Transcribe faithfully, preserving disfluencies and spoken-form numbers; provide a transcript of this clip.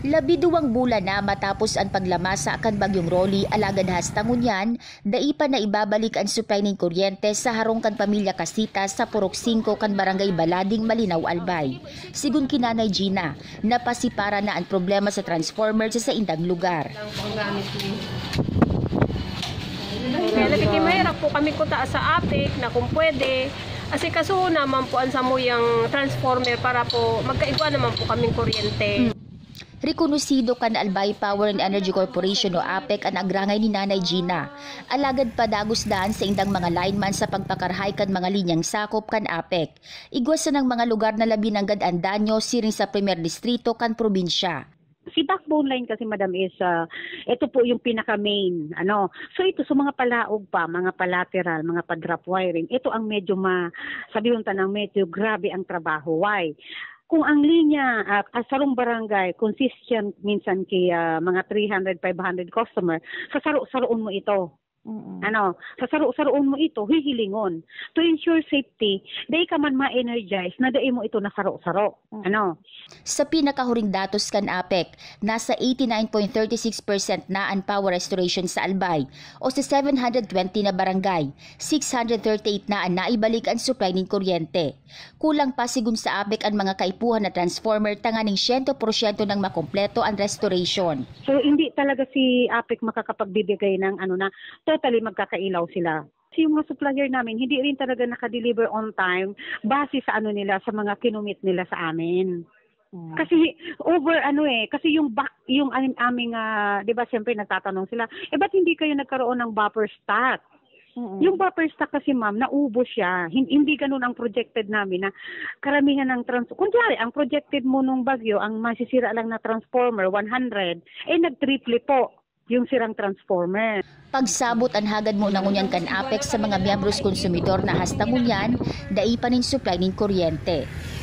Labiduwang bulan na matapos ang paglamasa kan Bagyong Rolly alagad hastangunyan, daipa na ibabalik ang supply ng kuryente sa harong kan pamilya Casita sa Purok singko kan Barangay Balading, Malinaw, Albay. Sigun kinanay Gina, napasipara na ang problema sa transformer sa indang lugar. Kaya nagkikimahirap po kami kuta sa APEC na kung pwede. Kasi kaso naman po ang samuyang transformer para po magkaigwa naman po kaming kuryente. Rekonosido kan Albay Power and Energy Corporation o APEC ang agrangay ni Nanay Gina. Alagad pa dagos daan sa indang mga lineman sa pagpakarhay kan mga linyang sakop kan APEC. Igwasa ng mga lugar na labi ng gadaan danyo siring sa Primer Distrito kan probinsya. Si backbone line kasi madam is, uh, ito po yung pinaka-main. Ano. So ito sa mga palaog pa, mga palateral, mga pa-drop wiring, ito ang medyo ma, sabi yung tanang medyo grabe ang trabaho. Why? Kung ang linya uh, sarong barangay consistent minsan kay uh, mga three hundred, five hundred customer, sasaro-saroon mo ito. Mm-hmm. Ano, sasaro-saroon mo ito, hihilingon. To ensure safety, dahil ka man ma-energize na dahil mo ito nasaro-saro. Mm-hmm. Ano? Sa pinakahuring datos kan APEC, nasa eighty-nine point three six percent na ang power restoration sa Albay o sa seven hundred twenty na barangay, six hundred thirty-eight na ang naibalik ang supply ng kuryente. Kulang pa sigun sa APEC ang mga kaipuhan na transformer tanganing one hundred percent ng makompleto ang restoration. So hindi talaga si APEC makakapagbibigay ng ano na totally magkakailaw sila. Kasi yung mga supplier namin hindi rin talaga nakadeliver on time base sa ano nila, sa mga kinumit nila sa amin. Kasi over ano eh, kasi yung back, yung aming, uh, di ba siyempre nagtatanong sila, eh ba't hindi kayo nagkaroon ng buffer stock? Mm-hmm. Yung buffer stock kasi ma'am, naubos siya. Hindi, hindi ganun ang projected namin na karamihan ng trans... Kunyari, ang projected mo nung bagyo, ang masisira lang na transformer, one hundred, eh nag-triple po yung sirang transformer. Pagsabot ang hagad mo ng unyan kan APEC sa mga miyembros konsumidor na hastangunyan, daipa ning supply ng kuryente.